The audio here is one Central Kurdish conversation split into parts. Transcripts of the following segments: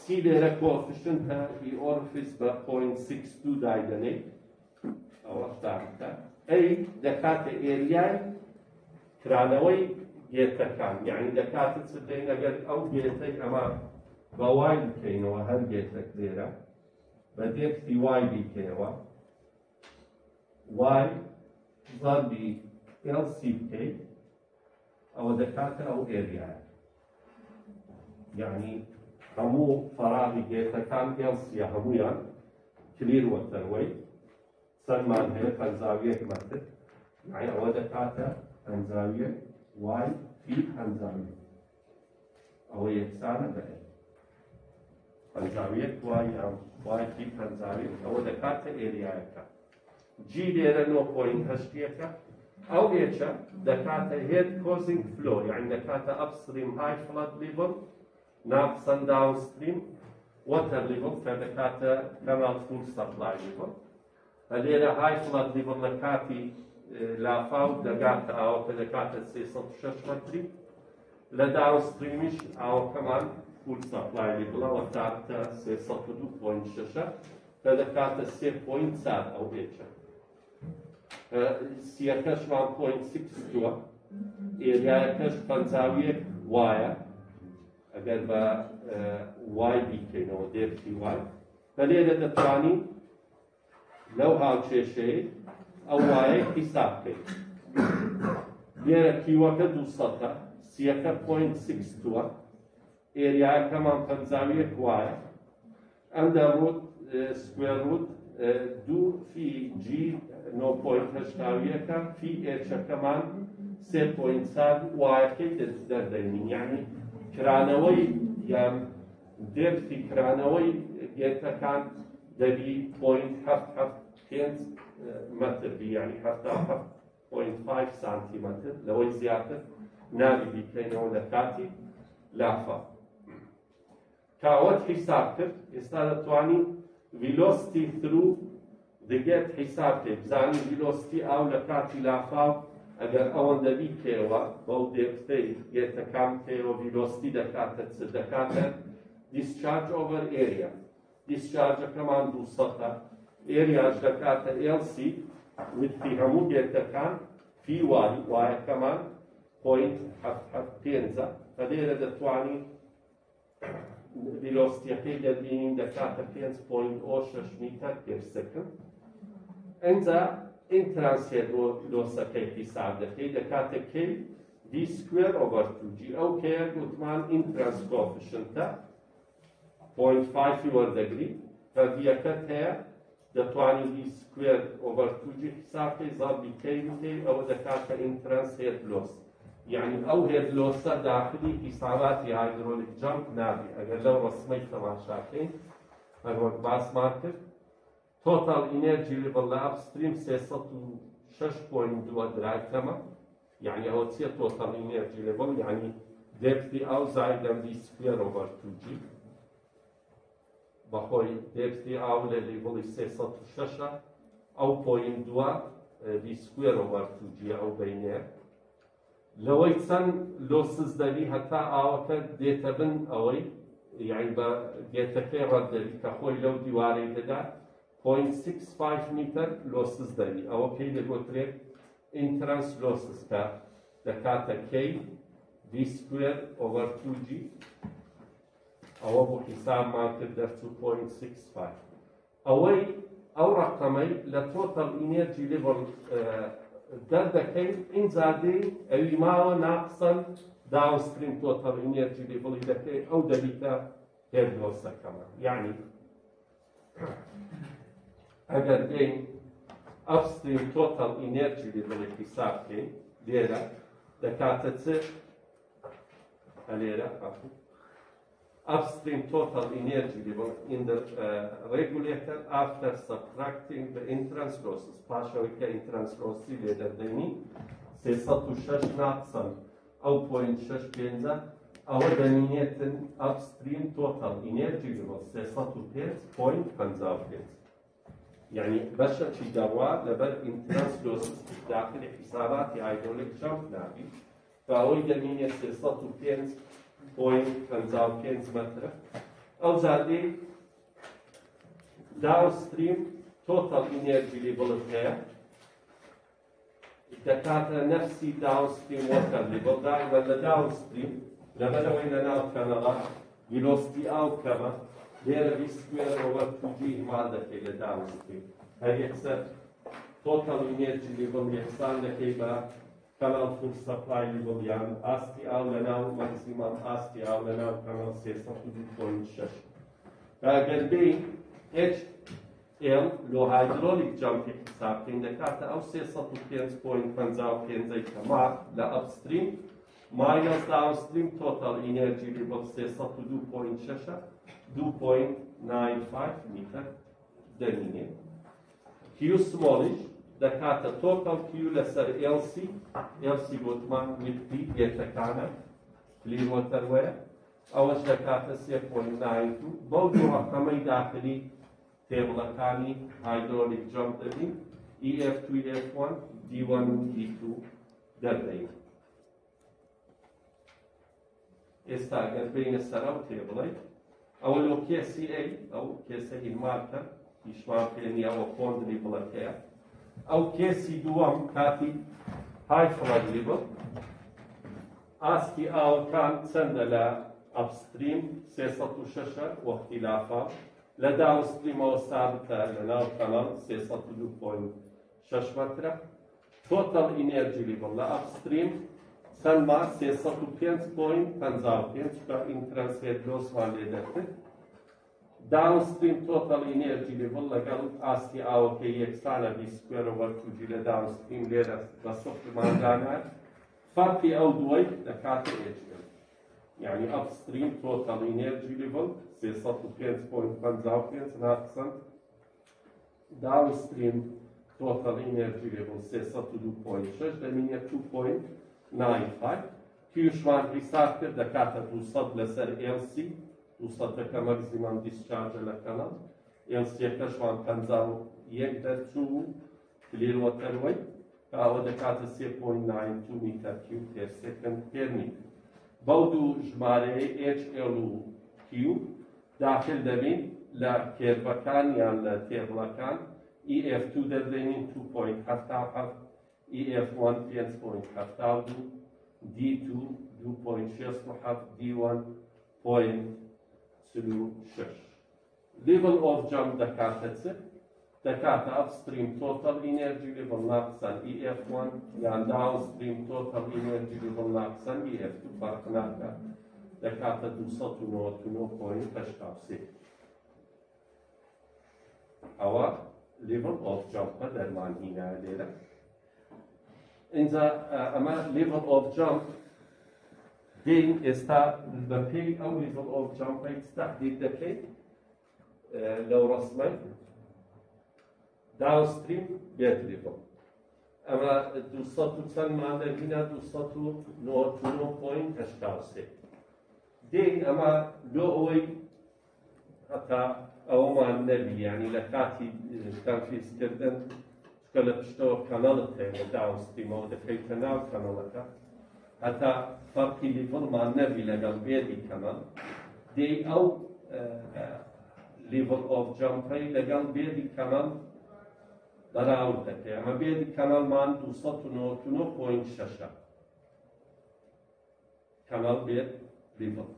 سی لێرە کۆفیشنتە ئی ئۆرفیس بە 0.62 دایدەنێت ئەوە تاکە ئەی دەکاتە ئێریای کرانەوەی گێتەکان یعنی دەکاتە چ دەین ئەگەر ئەو گێتەی ئەمە بە وای بکەینەوە هەر گێتەک لێرە بە دێکتی وای بیکەیەوە وای ضربی LC بکەیت ئەوە دەکاتە ئەو ئێریایە یعنی هەموو فەراغی گێتەکان LC هەمویان کلیر وەتەروەی چەندمان هەیە 51 مەتر یعنی ئەوە دەکاتە 51 وای فی 51 ئەوە یەکسانە بە 51 وای یان وای فی 51 ئەوە دەکاتە ئێریایەکە جی لێرە 9.8 ئەو هێچە دەکاتە هێد کۆزینگ فلۆ یعنی دەکاتە ئەپستریم های فڵەت لیڤڵ ناقسەن داونستریم وەتەر لیڤڵ کە دەکاتە کەناڵ فول سەپلای لیڤڵ لێرە های فڵەت لیڤڵ لە کاتی لافاو دەگاتە ئاوەکە دەکاتە 306 مەتری لە داونستریمیش ئاوەکەمان فول سەپلای لیڤڵەوە تاکتە 302.6 کە دەکاتە 3.4 ئەو هێچە سیەکەشمان 0.62 ئێریایەکەش 51 وایە ئەگەر بە وای بیکەینەوە دێفتی وای بە لێرە دەتوانین لەو هاوچێشەیە ئەو وایە حیساب بکەین لێرە کیوەکە 200 سیەکە 0.62 ئێریایەکەمان 51 وایە ئەمدا ڕوت سکوێر ڕوت 2 فی جی 9.8 فی ئێچەکەمان 3.4 وایەکەی دەردەینین یعنی کرانەوەی یان دێفتی کرانەوەی گێتەکان دەبی 0.775 مەتر بی یعنی 7.5 سانتیمەتر لەوەی زیاتر نابی بیکەینەوە لە کاتی لافا کاوەت حیساب کرد ئێستا دەتوانین ڤیلۆسیتی ثرو دەگێت حیساب بکەیت بزانین ڤیلۆسیتی ئاو لە کاتی لافاو ئەگەر ئەوەندە بیکەوە بەو دێفتەی گێتەکان بکەوە ڤیلۆسیتی دەکاتە چ دەکاتە دیسچارج ئۆڤەر ئێریا دیسچارجەکەمان 200 ئێریاش دەکاتە LC وتفی هەموو گێتەکان فی وای وایەکەمان 0.75 کە لێرە دەتوانین ڤیلۆسیتیەکەی دەبینین دەکاتە 5.06 میتر پێر سەکند ئەنجا ئینترانسێت لۆسەکەی حیساب دەکەی دەکاتە کەی دی سکوێر ئۆڤەر 2G ئەو کەیە گوتمان ئینترانس کۆفیشنتە 0.5 وەردەگری کە دیەکەت هەیە دەتوانین دی سکوێر ئۆڤەر 2G حیسابکەی زەڵبی کەی بکەی ئەوە دەکاتە ئینترانس هێد لۆس یعنی ئەو هێد لۆسە داخلی حیساباتی هایدرۆلیک جەمپ نابی ئەگەر لەو ڕسمەی تەماشاکەین هەروەک باسمان کرد توتال ئینەرجی لیڤڵ لە ئەپستریم 306.2 درایتەمە یعنی ئەوە چییە توتال ئینەرجی لیڤڵ یعنی دێپتی ئەو زایدەم دی سکوێر ئۆڤەر 2G بەخۆی دێپتی ئاو لە لیڤڵی 306 ئەو 0.2 دی سکوێر ئۆڤەر 2G ئەو بینێ لەوەی چەند لۆسز دەبی هەتا ئاوەکە دێتە بن ئەوەی یعنی بە گێتەکەی ڕەتدەبی کە خۆی لەو دیوارەی دەدا 0.65 میتر لۆسز دەبی ئەوە پێی دەگوترێت ئینترانس لۆسز کە دەکاتە کەی دی سکوێر ئۆڤەر 2G ئەوە بۆ حیسابمان کرد دەرچوو 0.65 ئەوەی ئەو ڕقەمەی لە تۆتەڵ ئینەرجی لیڤڵ دەردەکەین ئینجادی ئەوی ماوە ناقسەن داونستریم تۆتەڵ ئینەرجی لیڤڵی دەکەی ئەو دەبیتە هێد لۆسەکەمە یعنی ئەگەر بین ئەپستریم تۆتەڵ ئینەرجی لیڤڵی حیساب بکەین لێرە دەکاتە چ لێرە upstream total energy level in the regulator after subtracting the entrance losses. Pașăui că entrance losses le dădăni 306 ناقصاً أو 0.6 أو دنيت upstream total energy level 305.5 يعني بشر شيء دوا لبر entrance losses داخل حسابات hydraulic jump نابي فهو دنيت 305.5 متر ئەو زادی داونستریم تۆتەڵ ئینێرجی لیڤڵت هەیە دەکاتە نەفسی داونستریم وەتەر لیڤڵ دائیمەن لە داونستریم لەبەرەوەی لە ناو کەنەڵە ڤیلۆسیتی ئاو کەمە لێرە ڤی سکوێر ئۆڤەر توجی ئیمال دەکەی لە داونستریم هەر یەکسەر تۆتەڵ ئینێرجی لیڤڵ یەکسان دەکەی بە کەناڵ فول سەپلای لیڤڵ یان ئاستی ئاو لە ناو مەکسیمەم ئاستی ئاو لە ناو کەناڵ 3.6 ئەگەر بێی HL لۆ هایدرۆلیک جەمپی حسابکەین دەکاتە ئەو 305.55 کەما لە ئەپستریم ماینەس داونستریم تۆتەڵ ئینێرجی لیڤڵ 302.6 2.95 میتر دەمینێ کیو سمۆڵیش دەکاتە تۆتەڵ کیو لەسەر LC گوتمان ویتپی گێتەکانە کلیوەتەروەیە ئەوەش دەکاتە 3.92 بەو دوو ڕەقەمەی داخلی تێبڵەکانی هایدرۆلیک جەمپ دەبین EF2 EF1 D1 و D2 دەردەین ئێستا ئەگەر بینە سەر ئەو تێبڵێ ئەوە لۆ KCA ئەو کێسە هیلمارکە هیچمان پێ نییە ئەوە کۆند لیڤڵەکەیە ئەو کێسی دووەم کاتی های فڵەت لیڤڵ ئاستی ئاوەکان چەندە لە ئەپستریم 306 وەختیلافە لە داونستریمەوە سابتە لە ناو کەناڵ 302.6 مەترە تۆتەڵ ئینێرجی لیڤڵ لە ئەپستریم چەندما 305.55 کە ئینترەنسێت لۆسمان لێ دەکرد داونستریم تۆتەڵ ئینێرجی لیڤڵ لەگەڵ ئاستی ئاوەکەی یەکسانە ڤی سکوێر ئۆڤەر توجی لە داونستریم لێرە بە سەفتماندانات فەرقی ئەو دووەی دەکاتە HL یعنی ئەپستریم تۆتەڵ ئینێرجی لیڤڵ 305.55 ناقسەن داونستریم تۆتەڵ ئینێرجی لیڤڵ 302.6 دەمینێت 2.95 کیوشمان حیساب کرد دەکاتە 200 لەسەر LC 200ەکە مەکزیمەم دیسچارجە لە کەنەڵ LC-ەکەشمان 51 دەرچوو کلیرۆتەروەی کە ئەوە دەکاتە 3.92 میتر کیو پێر سێکەند پێر میتر بەو دوو ژمارەیە HL و Q داخل دەبین لە کێربەکان یان لە تێبڵەکان EF2 دەردێنین 2.77 EF1 5.72 D2 2.67 D1 0.36 level of jump دەکاتە چ دەکاتە upstream total energy level ناقسەن EF1 یان downstream total energy level ناقسەن EF2 فەرق ناکات دەکاتە 299.83 ئەوە level of jump دەرمانهینایە لێرە اینجا ئەمە level of jump دین ئێستا بەپێی ئەو level of jump-ی تەحدید دەکەیت لەو ڕەسمەی داونستریم بێت level ئەمە 200 چەندمان دەبینە 299.83 دین ئەمە لۆ ئەوەی هەتا ئەوەمان نەبی یعنی لە کاتی تەنفیزکردن کە لە پشتەوە کەنەڵت هەیە لە داونستریمەوە دەکەیتە ناو کەنەڵەکە هەتا فەرقی لیڤڵمان نەبی لەگەڵ بێدی کەنەڵ دێی ئەو لیڤڵ ئۆف جەمپەی لەگەڵ بێدی کەنەڵ بەراورد دەکەی ئەمە بێدی کەنەڵمان 299.6 کەنەڵ بێت لیڤڵ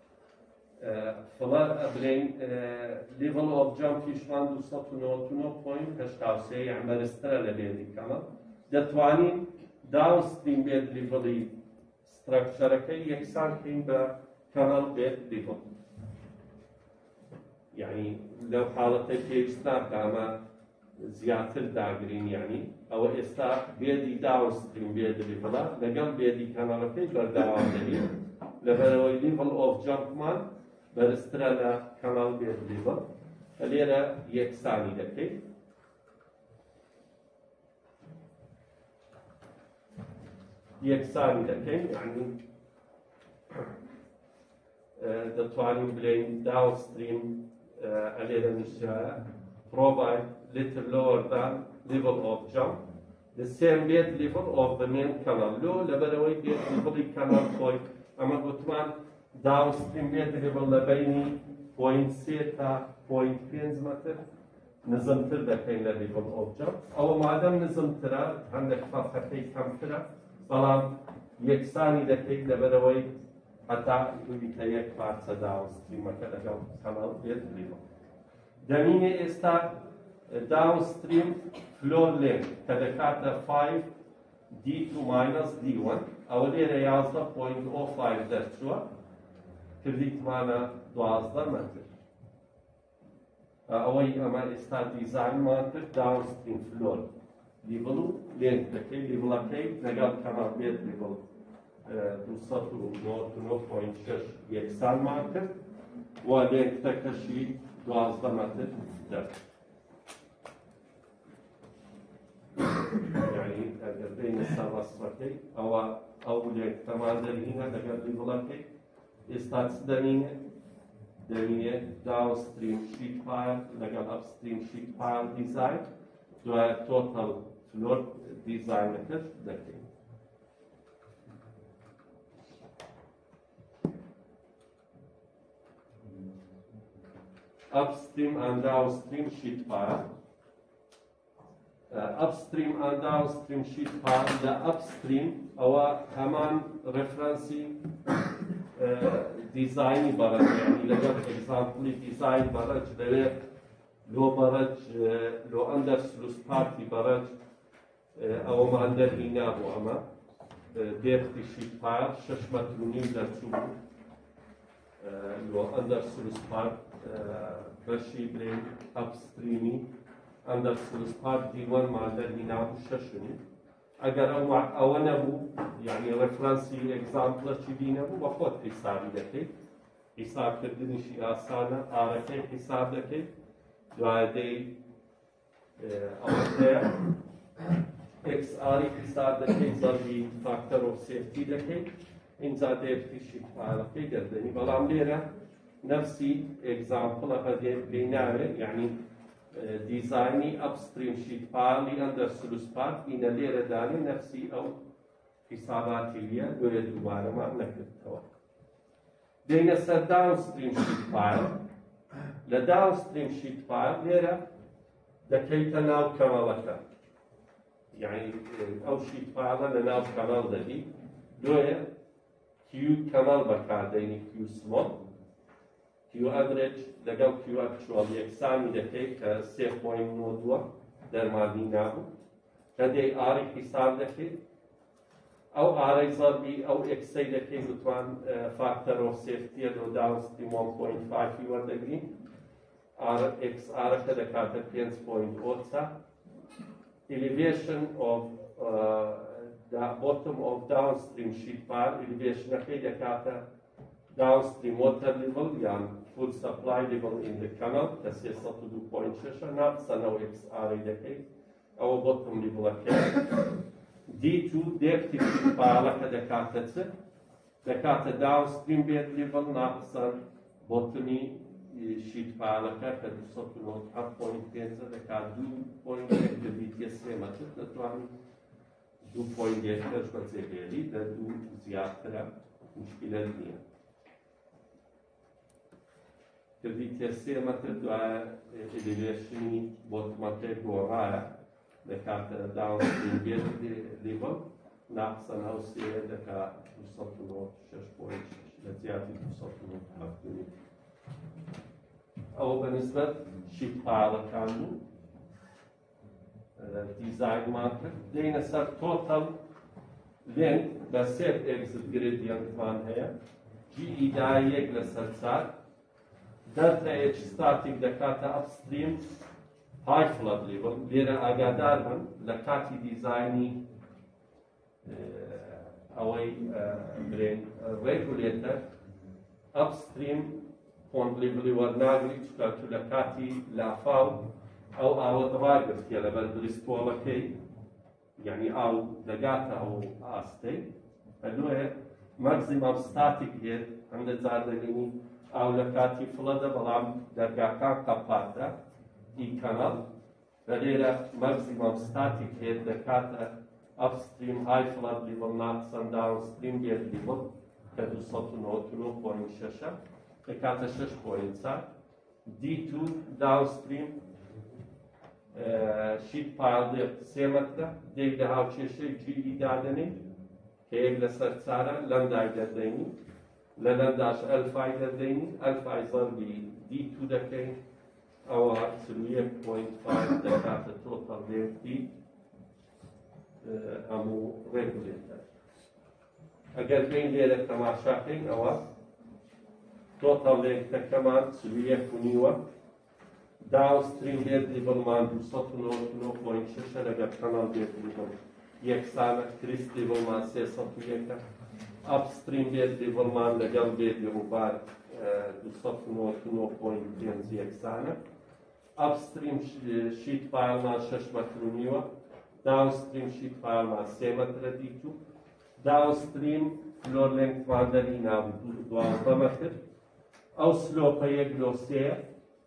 فڵە ئەبرین لیڤڵ ئۆف جەمپیشمان 299.83 یان بەرزترە لە بێدی کەنەڵ دەتوانین داونستریم بێت لیڤڵی ستراکچەرەکەی یەکسان بکەین بە کەنەڵ بێت لیڤڵ یعنی لەو حاڵەتە پێویست ناکە ئەمە زیاتر داگرین یعنی ئەوە ئێستا بێدی داونستریم بێت لیڤڵە لەگەڵ بێدی کەنەڵەکەی بەردەوام دەبین لەبەرەوەی لیڤڵ ئۆف جەمپمان بەرزترە لە کەناڵ بێت لیڤڵ لێرە یەکسانی دەکەیت یەکسانی دەکەین یعنی دەتوانین بڵێین داونستریم لێرە نیشتە provide little lower than level of jump the same bed level of the main canal لۆ لەبەرەوەی بێت لیڤڵی کەناڵ خۆی ئەمە گوتمان داونستریم بێت لیڤڵ لە بینی پوینت 3 تا پوینت 5 متر نزمتر دەکەین لە لیڤڵ ئۆبجەکت ئەوە مادەم نزمترە هەندێک فەرقەکەی کەمترە بەڵام یەکسانی دەکەیت لەبەرەوەی هەتا ببیتە یەک پارچە داونستریمەکە لەگەڵ کەناڵ بێت لیڤڵ دەمینێ ئێستا داونستریم فلۆر لێنگ کە دەکاتە 5 D2 minus D1 ئەوە لێرە 11.05 دەرچووە کردیتمانە 12 مەتر ئەوەی ئەمە ئێستا دیزاینمان کرد داونستریم فلۆر لیڤڵ و لێنگ دەکەی لیڤڵەکەی لەگەڵ کەناڵ بێت لیڤڵ 299.6 یەکسانمان کرد و لێنگتەکەشی 12 مەتر دەرچوو يعني اگر بین سواسفتی او لیک تمام دلینا اگر لیبلاکی استاتس دنیه داونستریم شیت فایل لگر اپستریم شیت فایل دیزاین دو توتال فلور دیزاین کرد دکی upstream and downstream sheet file upstream and downstream sheet file the upstream أو همان reference design برج يعني لقد example design برج لو برج لو أندر سلوس party برج أو ما أندر هنا أبو أما ديرتي sheet file ششمة منين لتشوف لو أندر سلوس part بشي برين upstreamy under سلوس part D1 مع أندر هنا أبو ششني اگر او نبود یعنی رفرنسی اگزامپل چی نبود با خود حسابی دکید حساب کردنشی آسانه آرکه حساب دکید دوایده اوته اکس آری حساب دکید ضربی فاکتور of safety دکید اینجا دیرتیشی فعالقی گردنی بلام لیره نفسی اگزامپل اقدر بیناره یعنی ديزايني upstream sheet file under سلوس part إن اللي رداني نفسي أو حساباتي ليا دوية دوباره ما نكتبتها دينا سر downstream sheet file ل downstream sheet file ليرة دكيت ناو كمالك يعني أو sheet file لناو كمال دهي دوية Q كمال بكارديني Q small Q average لەگەڵ Q actual یەکسانی دەکەیت کە 3.92 دەرمانی نابوو کە دەی ئاری حیساب دەکەیت ئەو ئارەی زەربی ئەو ئێکسەی دەکەیت بتوان فاکتەر of safety لۆ داونستریم 1.5 وەردەگرین ئێکس ئارەکە دەکاتە 5.8 elevation of the bottom of downstream sheet pile elevationەکەی دەکاتە downstream water level يعني full supply level in the canal تسيسة 2.6 ناقصة نوع XR دكي أو bottom level أكيد D2 ديرتي فعلك دكاتة downstream bed level ناقصة bottom sheet فعلك كدوسة نوع 1.5 دكات 2.8 BTS متر نتواني 2.8 كرش بتسيبيلي ده 2 زيادة مشكلة ليه کردی سه متر دوای الیویشنی بوتماتر گوهر دکات داونستریم بیت لیول ناقصا هاوسیه دکات 206.6 لزیادی 207 او بالنسبة شيت فعلا كانوا ديزاين ماركر دينا سر توتال لين بسير اكزت جريدينت مان هي جي إداية لسلسات دلتا اتش ستاتيك دكاتا upstream high flood level ليرا اگادار من لكاتي ديزايني اوي برين regulator upstream pond level ورناغري تشكالتو لكاتي لافاو او اوت راقف يلا بالدريستولا كي يعني او دقاتا او استي اللوه maximum static هيد عند زادليني او لكاتي فلدا بلام درگاكان قپاتا اي كانال وليرا maximum static head دكاتا upstream high flood level ناقصا downstream bed level كدو 2.6 دەکاتە 6 پۆینت D2 داوستریم شیت پایل دێ 3 مەترە دێک لە هاوچێشەی جیلی دادەنێ کە یەک لەسەر چارە لەندای دەردەینی لە لەنداش ئەلفای دەردەینی ئەلفای زەربی D2 دەکەین ئەوە 1.5 دەکاتە تۆتەڵ لێفتی هەموو ڕێگولێتە ئەگەر بین لێرە تەماشاکەین ئەوە تۆتەڵ لێکتەکەمان 1.5 داوستریم لێر دیڤڵمان 299.6 لەگەر کەناڵ بێتیبڵ یەکسانە کریس دیڤڵمان 301 ئەپستریم لێر دیڤڵمان لەگەڵ بێدی ڕووبار 299.5 یەکسانە ئەپستریم شیت فایلمان 6 مەتر داوستریم شیت فایلمان 3 مەترە دیتو داوستریم فلۆر لێنگمان دەری نابوو 12 مەتر ئەو سلۆپە 1/3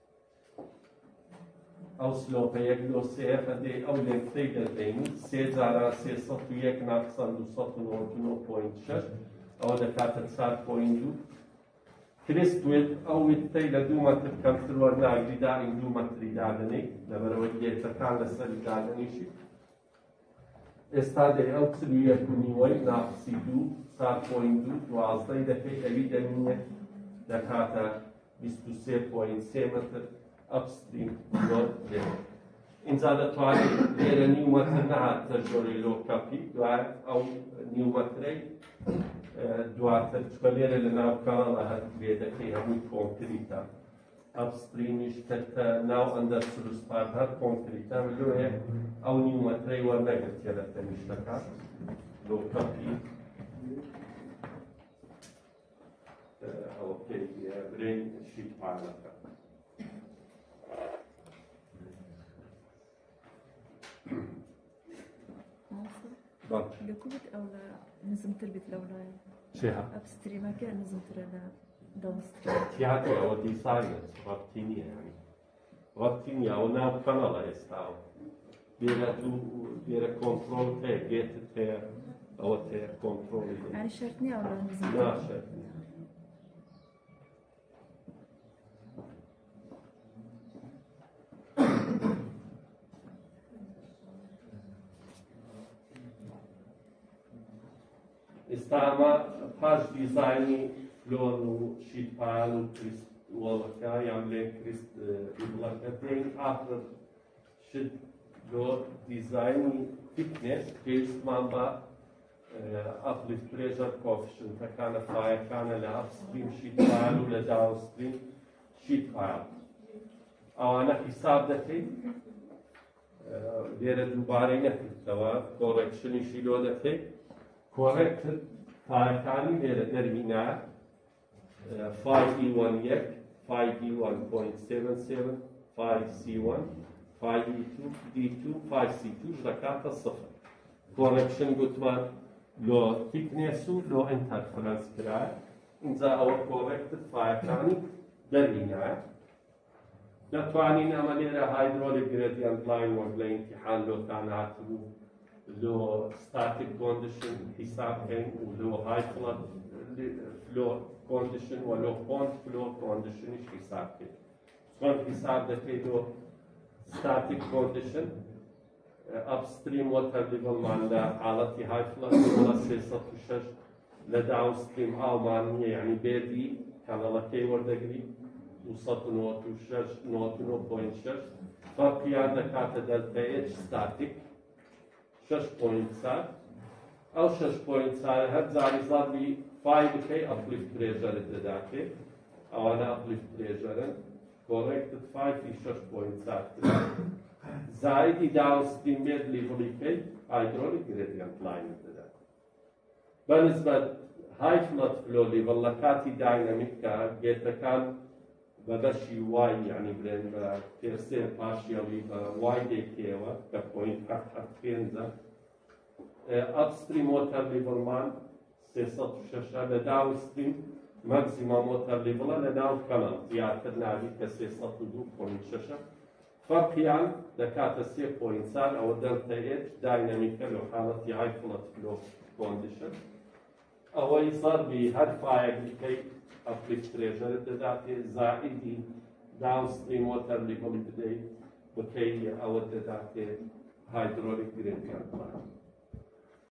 ئەو سلۆپە 1/3 بەدێ ئەو لێنگتەی دەردەین 3 جاران 301 ناقسەن 299.6 ئەوە دەکاتە 4.2 کریس وێت ئەو وێتەی لە 2 مەتر کەمتر وەرناگری داین 2 مەتری دادنەی لەبەرەوەی لێتەکان لەسەری دادنیشی ئێستا دەی ئەو 1.5 ناقسی 2 4.2 12 دەکەی ئەوی دەمینێ دەکاتە 23.3 مەتر ئەپستریم فلۆر لێرە ئینجا دەتوانێت لێرە نیو مەتر نەهاتە ژۆرەی لۆکەپی دوای ئەو نیو مەترەی دواتر چکە لێرە لە ناو کاناڵە هەر بێدەکەی هەمووی کۆنکریتە ئەپستریمیش کەتە ناو ئەندەر سروسپات هەر کۆنکریتە لۆیە ئەو نیو مەترەی وەرنەگرتێ لە تەنیشتەکە لۆکەپی ئەوە پێی برین شیت پانەکە لكوبت أو نزم تربت لولاي شيها أبستريما كان نزم ترى داونستريم تياتو أو ديزاينر وقتينيا يعني وقتينيا أو ناو كانالا يستاو بيرا كنترول تاع جيت تاع أو تاع كنترول يعني شرطني أو نزم لا شرطني ئێستامە پاش دیزایانی فلۆر و شیتپایل و کریستوەڵەکە یان لێ کریست بیبڵەکە دێن ئافر شت بۆ دیزایانی فیتنس پێویستمان بە ئەپلیت پرێژەر کۆفیشنتەکانە فایەکانە لە ئەپستریم شیتپایل و لە داوستریم شیتپایل ئەوانە حیساب دەکەین لێرە دووبارەی نەکردەوە کۆڕێکشنیشی لۆ دەکەیت کۆڕێکتر پایەکانی لێرە دەرمینە فایدی 1 فایدی 1.77 فایسی 1 فایدی 2 D2 فایسی 2 دەکاتە 0 کۆڕێکشن گوتمان لۆ تیکنێس و لۆ ئینتەرفرەنس کرایە اینجا ئەوە کۆڕێکتر پایەکانی دەرمینە دەتوانین ئەمە لێرە هایدرۆلیک گرێدیەنت لاین وەک لە ئیمتیحان لۆتان هاتبوو لۆ ستاتیک کۆندیشن حیساب بکەین و لۆ های فڵەت فلۆ کۆندیشن و لۆ پۆنت فلۆ کۆندیشنیش حیساب بکەین چۆن حیساب دەکەیت لۆ ستاتیک کۆندیشن ئەپستریم وەتەر لیڤڵمان لە حاڵەتی های فڵەت وڵە 306 لە داوستریم ئاومان نییە یعنی بێدی کەنەڵەکەی وەردەگری 296.6 فەرقیان دەکاتە دەلتا H ستاتیک 6.4 ئەو 6.4 هەر جاری زەربی فای بکەی ئەپلیفت پرێژەرت دەداتێت ئەوانە ئەپلیفت پرێژەرن کۆڕێکتت فایفی 6.4 زایدی داوستریم بێت لیڤڵیکەی هایدرۆلیک گرێدیەنت لاینت دەدات بەنسبەت های فڵەت فلۆ لیڤڵ لە کاتی داینەمیکە گێتەکان بەبەشی وای یعنی برێن بە پێسێ پاشیەڵی بە وای دێکێەوە کە پۆینت هەفت پێنجە ئەپستریم وۆتەر لیڤڵمان 306 لە داوستریم مەکسیمەم وۆتەر لیڤڵە لە ناو کەنەڵ زیاتر نابی کە 302.6 فەرقیان دەکاتە 3.4 ئەوە دەلتا H داینەمیکە لە حاڵەتی های فڵەت فلۆ کۆندیشن ئەوەی زەربی هەر فایەک بکەیت ئەپلیفترێژەرت دەداتێ زائیدی داونستریم وۆتەر لیڤڵی بدەیت بەکەی ئەوە دەداتێ هایدرۆلیک گرێنکار